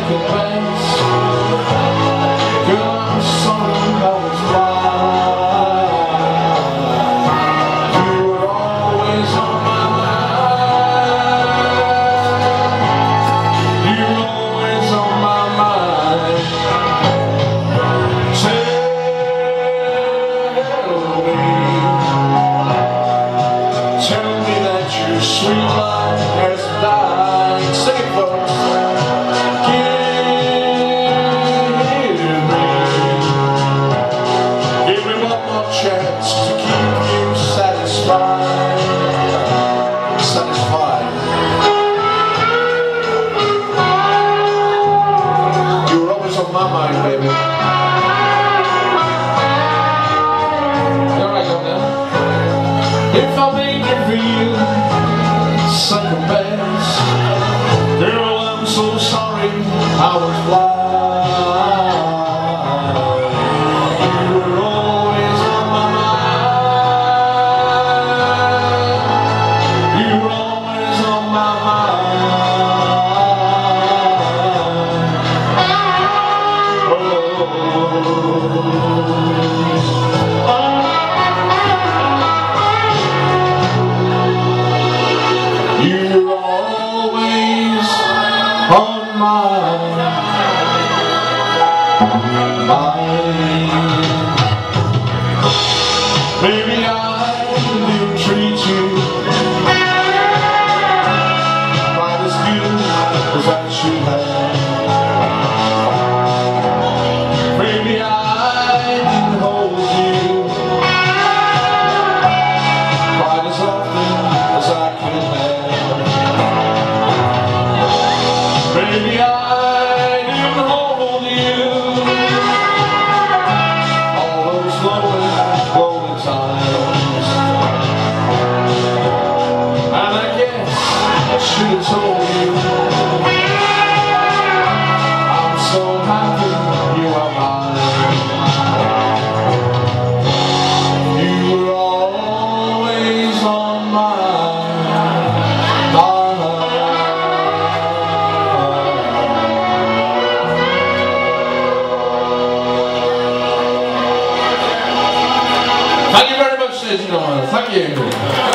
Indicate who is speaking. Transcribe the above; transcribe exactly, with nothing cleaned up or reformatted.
Speaker 1: second best. Girl, I'm sorry I was blind. You were always on my mind. You were always on my mind. Tell me, tell me that your sweet love has died. Sing it, folks. Chance to keep you satisfied, satisfied. You were always on my mind, baby. There I go now. If I made you feel second best, girl, I'm so sorry I was blind. You're always on my mind. Maybe I didn't treat you quite as good as I should have. Maybe I didn't hold you quite as often as I could have. Maybe I didn't hold you all those lonely, lonely times. And I guess I should have told you I'm so happy you are mine. You were always on my Thank you very much, ladies and gentlemen. Thank you.